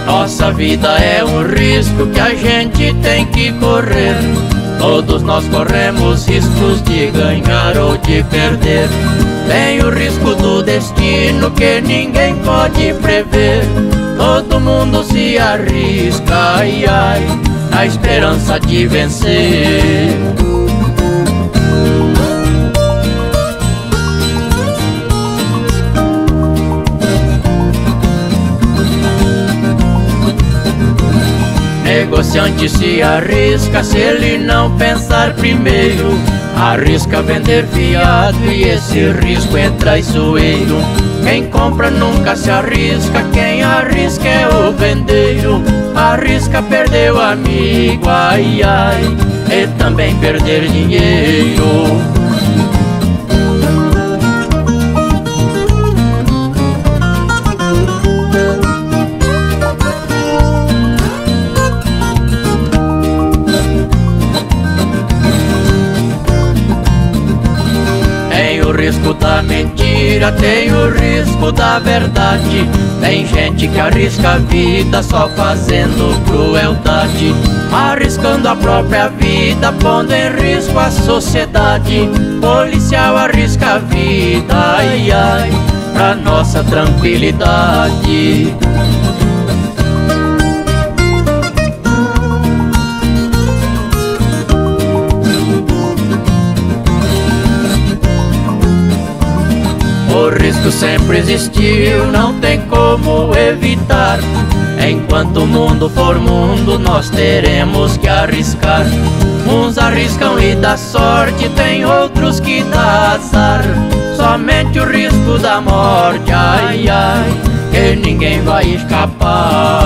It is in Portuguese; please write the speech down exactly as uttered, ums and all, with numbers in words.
Nossa vida é um risco que a gente tem que correr. Todos nós corremos riscos de ganhar ou de perder. Tem o risco do destino que ninguém pode prever. Todo mundo se arrisca, ai, ai, na esperança de vencer. Negociante se arrisca se ele não pensar primeiro. Arrisca vender fiado e esse risco é traiçoeiro. Quem compra nunca se arrisca, quem arrisca é o vendeiro. Arrisca perder o amigo, ai, ai, e também perder dinheiro. Tem o risco da mentira, tem o risco da verdade. Tem gente que arrisca a vida só fazendo crueldade, arriscando a própria vida, pondo em risco a sociedade. Policial arrisca a vida, ai, ai, pra nossa tranquilidade. O risco sempre existiu, não tem como evitar. Enquanto o mundo for mundo, nós teremos que arriscar. Uns arriscam e dá sorte, tem outros que dá azar. Somente o risco da morte, ai, ai, que ninguém vai escapar.